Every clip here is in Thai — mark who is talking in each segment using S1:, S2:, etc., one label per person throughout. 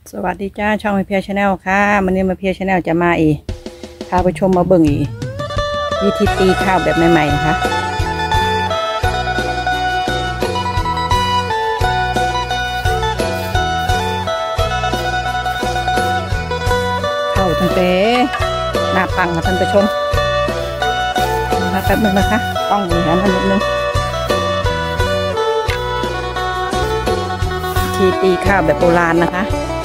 S1: สวัสดีจ้าช่องมาเพียชาแนลค่ะวันนี้มาเพียชาแนลจะมาพาไปชมมาเบิ่งวิธีตีข้าวแบบใหม่ๆนะคะเข้าตั้งแต่หน้าปังค่ะท่านผู้ชมมาแป๊บนึงนะคะต้องอย่างนั้นนิดนึงวิธีตีข้าวแบบโบราณนะคะ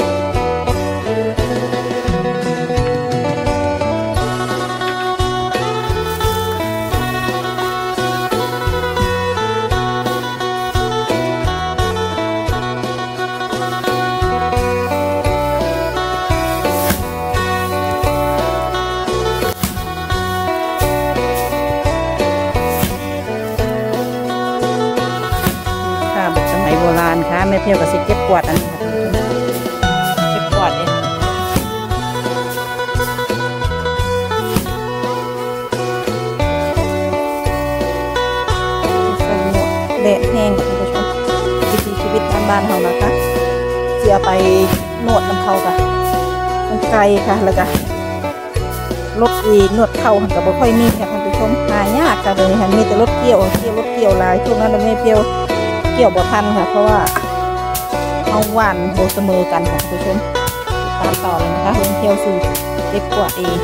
S1: แบบสมัยโบราณค่ะไม่เที่ยวกับสิเก็บกวาดอันนี้ค่ะเก็บกวาดเองแดดแห้งค่ะท่านผู้ชมวิถีชีวิตบ้านๆของเราค่ะเสียไปนวดน้ำเขาค่ะมันไกลค่ะแล้วก็รถนวดเข่าก็บ่ค่อยมีค่ะท่านผู้ชมหายากค่ะเลยค่ะมีแต่รถเกี่ยวหลายช่วงนั้นเราไม่เกี่ยวบ่ทันค่ะเพราะว่าเอาหวานโบเสมอกันค่ะท่านผู้ชมตามต่อเลยนะคะเที่ยวสู่เก็บกวาดเอง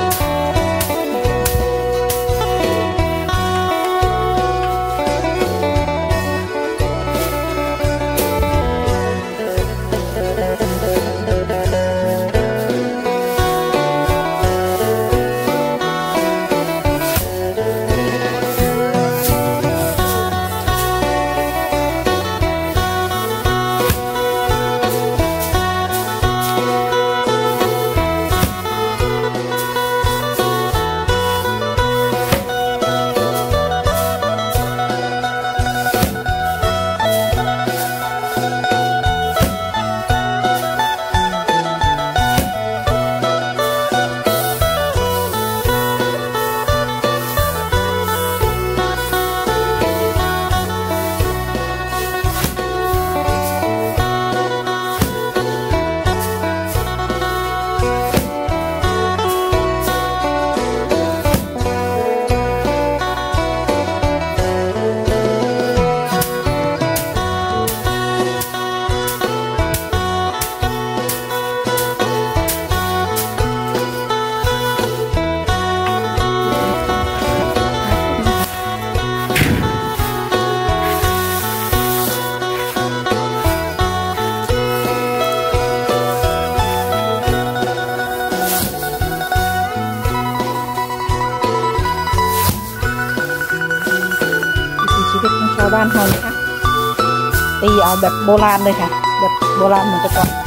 S1: ชีวิตของชาวบ้านเรานะคะตีเอาแบบโบราณเลยค่ะแบบโบราณเหมือนแต่ก่อน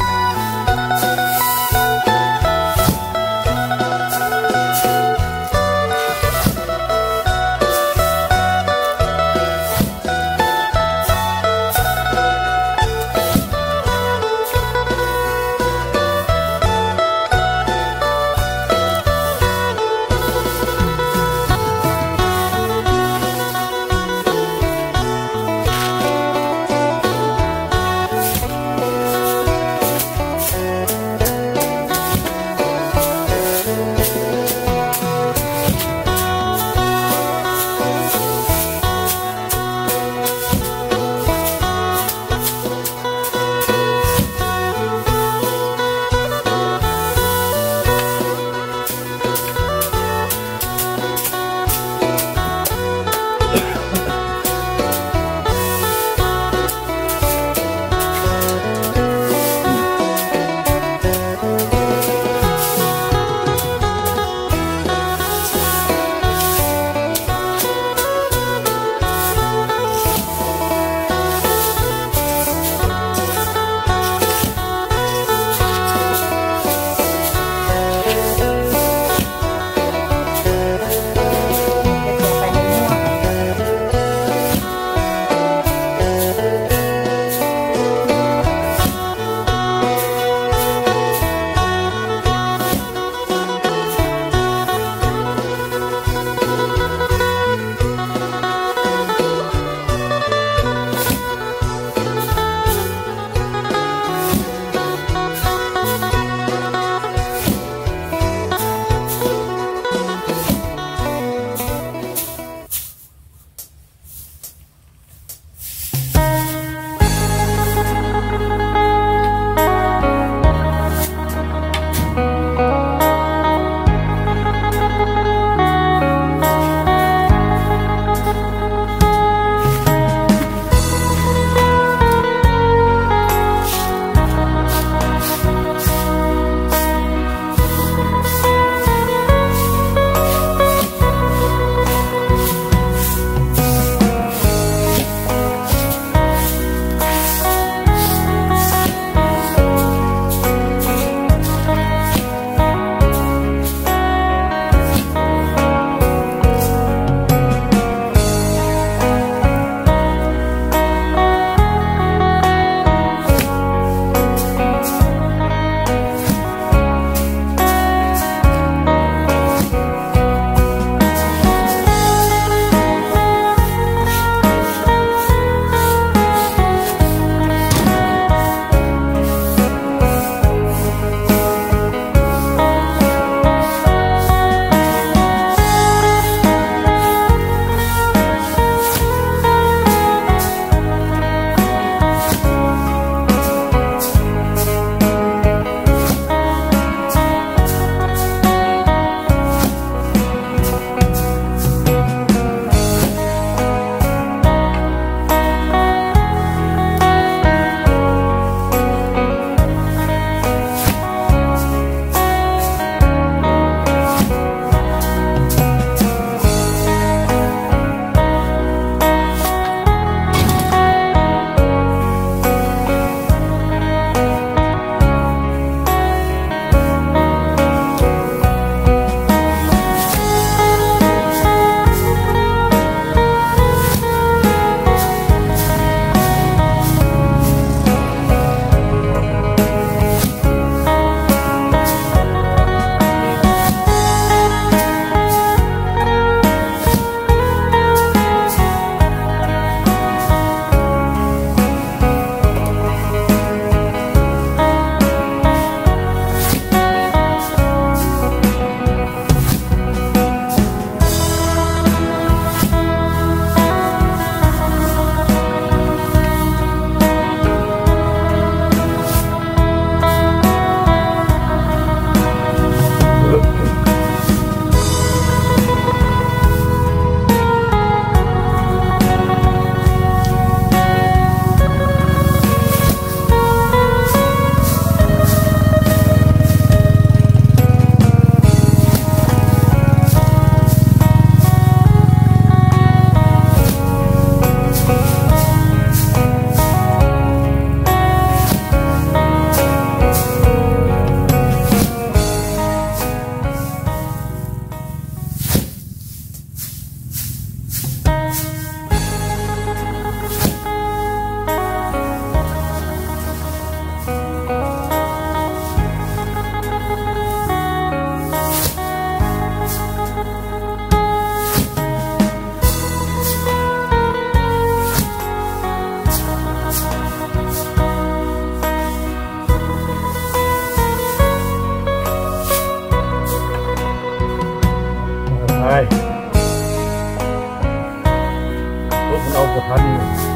S2: รถมันเอาประทัน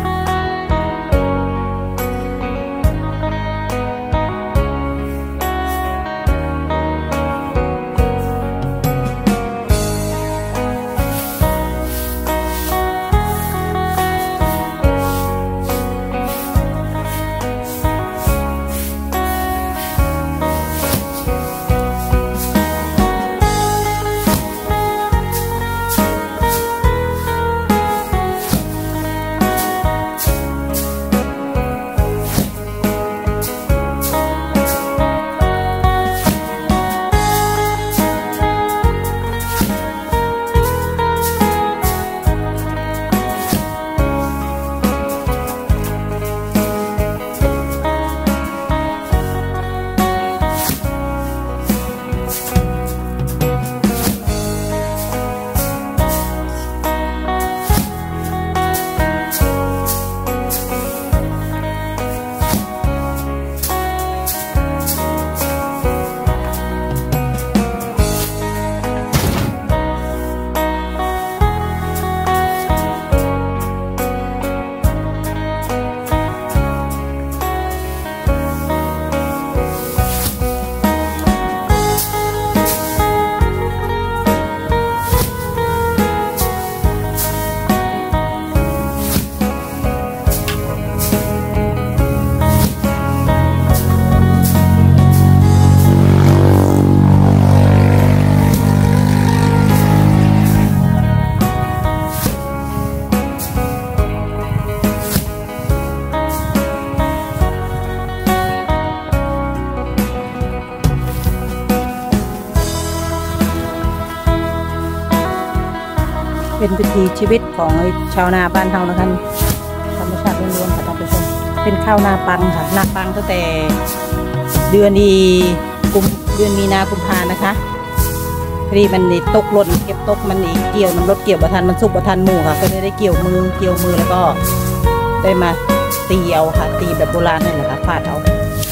S1: เป็นวิถีชีวิตของชาวนาบ้านเฮานะคะธรรมชาติล้วนๆค่ะท่านผู้ชมเป็นข้าวนาปังค่ะนาปังตั้งแต่เดือนมีนากุมภานะคะพอดีมันนี่ตกหล่นเก็บตกมันนี่เกี่ยวน้ำรถเกี่ยวบะทันมันสุกบะทันหมู่ค่ะก็เลยได้เกี่ยวมือแล้วก็ได้มาตีเอาค่ะตีแบบโบราณนี่แหละค่ะฟาดเอา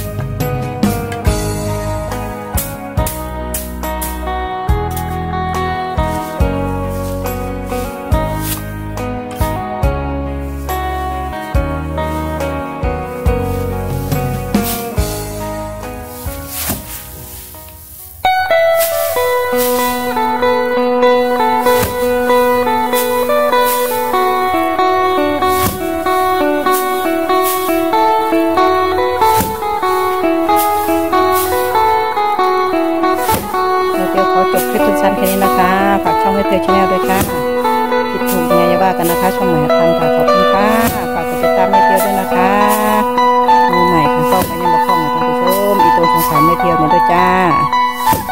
S1: จบคลิปสั้นๆแค่นี้นะคะฝากช่องให้เพจชาแนลด้วยค่ะผิดถูกยังไงอย่าว่ากันนะคะช่องใหม่ทางค่ะขอบคุณค่ะฝากกดติดตามให้เพจด้วยนะคะมือใหม่ค่ะเข้าไปยังมาคล้องนะท่านผู้ชมอีตัวสงสารไม่เที่ยวเนี่ยด้วยจ้า